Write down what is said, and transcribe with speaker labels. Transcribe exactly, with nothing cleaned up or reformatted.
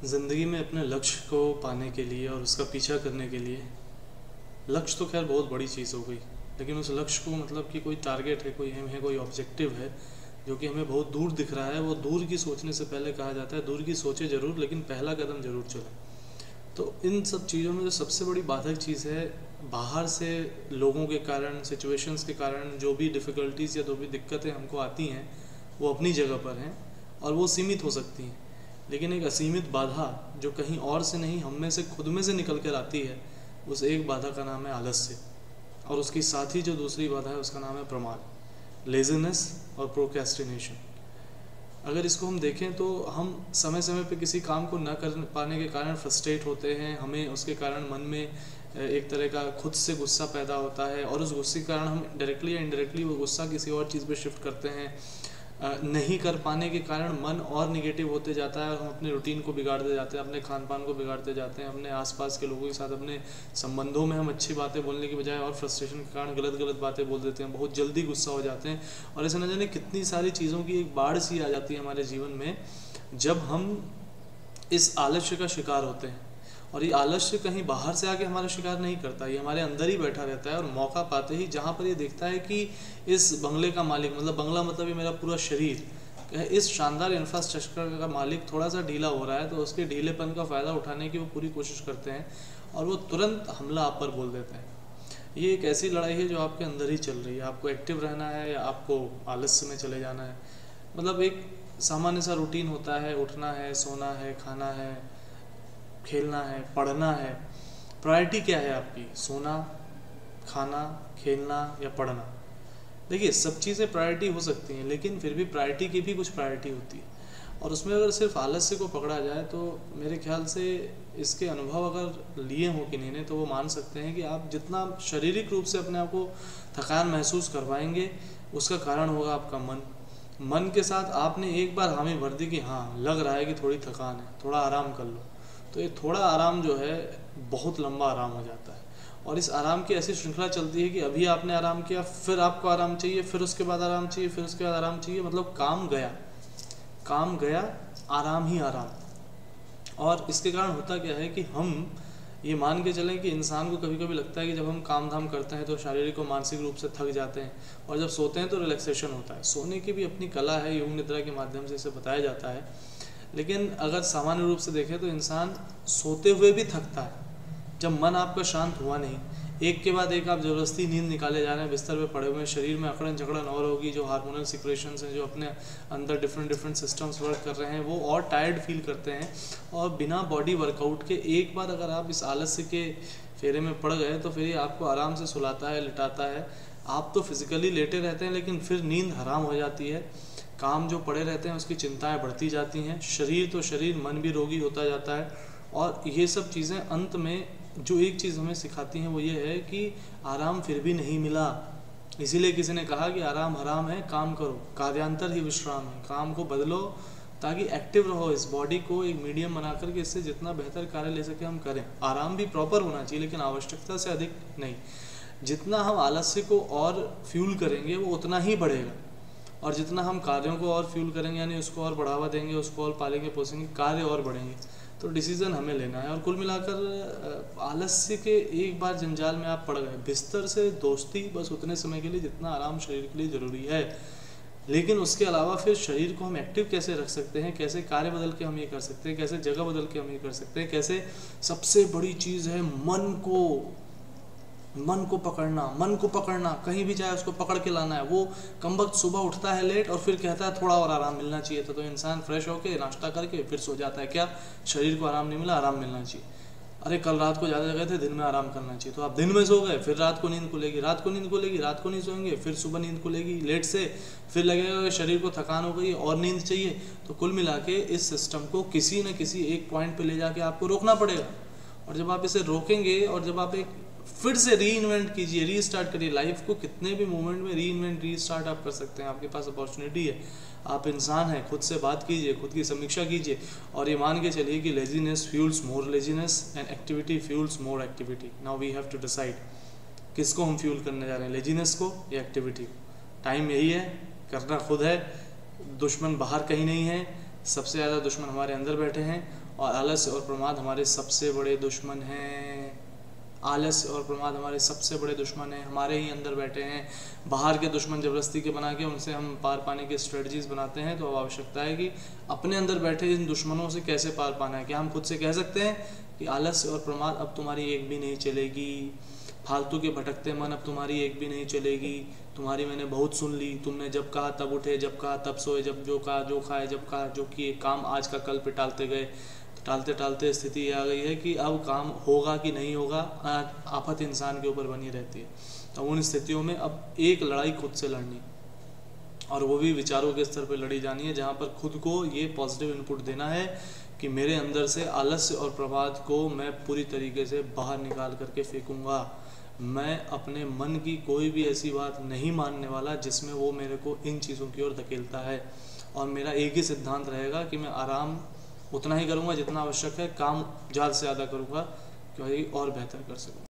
Speaker 1: ज़िंदगी में अपने लक्ष्य को पाने के लिए और उसका पीछा करने के लिए, लक्ष्य तो खैर बहुत बड़ी चीज़ हो गई, लेकिन उस लक्ष्य को मतलब कि कोई टारगेट है, कोई एम है, कोई ऑब्जेक्टिव है जो कि हमें बहुत दूर दिख रहा है, वो दूर की सोचने से पहले कहा जाता है दूर की सोचे ज़रूर लेकिन पहला कदम ज़रूर चले। तो इन सब चीज़ों में जो सबसे बड़ी बाधक चीज़ है, बाहर से लोगों के कारण, सिचुएशंस के कारण जो भी डिफ़िकल्टीज़ या जो भी दिक्कतें हमको आती हैं वो अपनी जगह पर हैं और वो सीमित हो सकती हैं, लेकिन एक असीमित बाधा जो कहीं और से नहीं हम में से खुद में से निकल कर आती है, उस एक बाधा का नाम है आलस्य। और उसकी साथ ही जो दूसरी बाधा है उसका नाम है प्रमाद, लेज़ीनेस और प्रोक्रेस्टिनेशन। अगर इसको हम देखें तो हम समय समय पे किसी काम को न कर पाने के कारण फ्रस्ट्रेट होते हैं, हमें उसके कारण मन में एक तरह का खुद से गुस्सा पैदा होता है और उस गुस्से के कारण हम डायरेक्टली या इनडायरेक्टली वो गुस्सा किसी और चीज़ पे शिफ्ट करते हैं। नहीं कर पाने के कारण मन और निगेटिव होते जाता है और हम अपने रूटीन को बिगाड़ते जाते हैं, अपने खान पान को बिगाड़ते जाते हैं, अपने आसपास के लोगों के साथ अपने संबंधों में हम अच्छी बातें बोलने की बजाय और फ्रस्ट्रेशन के कारण गलत गलत बातें बोल देते हैं, बहुत जल्दी गुस्सा हो जाते हैं और ऐसे न जाने कितनी सारी चीज़ों की एक बाढ़ सी आ जाती है हमारे जीवन में जब हम इस आलस्य का शिकार होते हैं। और ये आलस्य कहीं बाहर से आके हमारा शिकार नहीं करता, ये हमारे अंदर ही बैठा रहता है और मौका पाते ही जहाँ पर ये देखता है कि इस बंगले का मालिक, मतलब बंगला मतलब ये मेरा पूरा शरीर, इस शानदार इंफ्रास्ट्रक्चर का मालिक थोड़ा सा ढीला हो रहा है तो उसके ढीलेपन का फ़ायदा उठाने की वो पूरी कोशिश करते हैं और वो तुरंत हमला आप पर बोल देते हैं। ये एक ऐसी लड़ाई है जो आपके अंदर ही चल रही है, आपको एक्टिव रहना है या आपको आलस्य में चले जाना है। मतलब एक सामान्य सा रूटीन होता है, उठना है, सोना है, खाना है, खेलना है, पढ़ना है। प्रायोरिटी क्या है आपकी? सोना, खाना, खेलना या पढ़ना? देखिए, सब चीज़ें प्रायोरिटी हो सकती हैं, लेकिन फिर भी प्रायोरिटी की भी कुछ प्रायोरिटी होती है और उसमें अगर सिर्फ आलस्य को पकड़ा जाए तो मेरे ख्याल से इसके अनुभव अगर लिए हों किन्हीं ने तो वो मान सकते हैं कि आप जितना शारीरिक रूप से अपने आप को थकान महसूस करवाएंगे उसका कारण होगा आपका मन। मन के साथ आपने एक बार हामी भर दी कि हाँ लग रहा है कि थोड़ी थकान है, थोड़ा आराम कर लो, तो ये थोड़ा आराम जो है बहुत लंबा आराम हो जाता है और इस आराम की ऐसी श्रृंखला चलती है कि अभी आपने आराम किया, फिर आपको आराम चाहिए, फिर उसके बाद आराम चाहिए, फिर उसके बाद आराम चाहिए, मतलब काम गया काम गया आराम ही आराम। और इसके कारण होता क्या है कि हम ये मान के चलें कि इंसान को कभी कभी लगता है कि जब हम काम धाम करते हैं तो शारीरिक और मानसिक रूप से थक जाते हैं और जब सोते हैं तो रिलैक्सेशन होता है। सोने की भी अपनी कला है, योग निद्रा के माध्यम से इसे बताया जाता है, लेकिन अगर सामान्य रूप से देखें तो इंसान सोते हुए भी थकता है जब मन आपका शांत हुआ नहीं। एक के बाद एक आप ज़बरदस्ती नींद निकाले जा रहे हैं, बिस्तर पे पड़े हुए हैं, शरीर में अकड़न झगड़न और होगी, जो हार्मोनल सिक्रेशंस हैं, जो अपने अंदर डिफरेंट डिफरेंट सिस्टम्स वर्क कर रहे हैं, वो और टायर्ड फील करते हैं। और बिना बॉडी वर्कआउट के एक बार अगर आप इस आलस्य के फेरे में पड़ गए तो फिर ये आपको आराम से सुलाता है, लिटाता है। आप तो फिजिकली लेटे रहते हैं लेकिन फिर नींद हराम हो जाती है, काम जो पड़े रहते हैं उसकी चिंताएं बढ़ती जाती हैं, शरीर तो शरीर, मन भी रोगी होता जाता है। और ये सब चीज़ें अंत में जो एक चीज़ हमें सिखाती हैं वो ये है कि आराम फिर भी नहीं मिला। इसीलिए किसी ने कहा कि आराम हराम है, काम करो, कार्यांतर ही विश्राम है। काम को बदलो ताकि एक्टिव रहो, इस बॉडी को एक मीडियम बना करके इससे जितना बेहतर कार्य ले सके हम करें। आराम भी प्रॉपर होना चाहिए लेकिन आवश्यकता से अधिक नहीं। जितना हम आलस्य को और फ्यूल करेंगे वो उतना ही बढ़ेगा और जितना हम कार्यों को और फ्यूल करेंगे यानी उसको और बढ़ावा देंगे, उसको और पालेंगे पोसेंगे, कार्य और बढ़ेंगे। तो डिसीज़न हमें लेना है। और कुल मिलाकर आलस्य के एक बार जंजाल में आप पड़ गए, बिस्तर से दोस्ती बस उतने समय के लिए जितना आराम शरीर के लिए ज़रूरी है, लेकिन उसके अलावा फिर शरीर को हम एक्टिव कैसे रख सकते हैं, कैसे कार्य बदल के हम ये कर सकते हैं, कैसे जगह बदल के हम ये कर सकते हैं, कैसे सबसे बड़ी चीज़ है मन को मन को पकड़ना। मन को पकड़ना, कहीं भी जाए उसको पकड़ के लाना है। वो कम वक्त सुबह उठता है लेट और फिर कहता है थोड़ा और आराम मिलना चाहिए था, तो इंसान फ्रेश होके नाश्ता करके फिर सो जाता है। क्या शरीर को आराम नहीं मिला? आराम मिलना चाहिए। अरे कल रात को ज़्यादा जगह थे, दिन में आराम करना चाहिए, तो आप दिन में सो गए, फिर रात को नींद खुलेगी, रात को नींद खुलेगी, रात को नहीं सोएंगे, फिर सुबह नींद खुलेगी लेट से, फिर लगेगा कि शरीर को थकान हो गई और नींद चाहिए। तो कुल मिला के इस सिस्टम को किसी न किसी एक पॉइंट पर ले जाके आपको रोकना पड़ेगा। और जब आप इसे रोकेंगे और जब आप एक फिर से री इन्वेंट कीजिए, रीस्टार्ट करिए लाइफ को, कितने भी मोमेंट में री इन्वेंट रीस्टार्ट आप कर सकते हैं। आपके पास अपॉर्चुनिटी है, आप इंसान हैं, खुद से बात कीजिए, खुद की समीक्षा कीजिए और ये मान के चलिए कि laziness fuels more laziness and activity fuels more activity. Now we have to decide किसको हम फ्यूल करने जा रहे हैं, लेजीनेस को या एक्टिविटी को। टाइम यही है, करना खुद है, दुश्मन बाहर कहीं नहीं है, सबसे ज़्यादा दुश्मन हमारे अंदर बैठे हैं और आलस्य और प्रमाद हमारे सबसे बड़े दुश्मन हैं। आलस्य और प्रमाद हमारे सबसे बड़े दुश्मन हैं, हमारे ही अंदर बैठे हैं। बाहर के दुश्मन जबरदस्ती के बना के उनसे हम पार पाने की स्ट्रेटजीज बनाते हैं। तो अब आवश्यकता है कि अपने अंदर बैठे इन दुश्मनों से कैसे पार पाना है। क्या हम खुद से कह सकते हैं कि आलस्य और प्रमाद अब तुम्हारी एक भी नहीं चलेगी, फालतू के भटकते मन अब तुम्हारी एक भी नहीं चलेगी, तुम्हारी मैंने बहुत सुन ली, तुमने जब कहा तब उठे, जब कहा तब सोए, जब जो कहा जो खाए, जब कहा जो किए, काम आज का कल पे टालते गए। टालते टालते स्थिति ये आ गई है कि अब काम होगा कि नहीं होगा, आफत इंसान के ऊपर बनी रहती है। तो उन स्थितियों में अब एक लड़ाई खुद से लड़नी, और वो भी विचारों के स्तर पर लड़ी जानी है, जहाँ पर खुद को ये पॉजिटिव इनपुट देना है कि मेरे अंदर से आलस्य और प्रमाद को मैं पूरी तरीके से बाहर निकाल करके फेंकूंगा। मैं अपने मन की कोई भी ऐसी बात नहीं मानने वाला जिसमें वो मेरे को इन चीज़ों की ओर धकेलता है। और मेरा एक ही सिद्धांत रहेगा कि मैं आराम उतना ही करूँगा जितना आवश्यक है, काम ज़्यादा से ज़्यादा करूँगा क्योंकि और बेहतर कर सकूँ।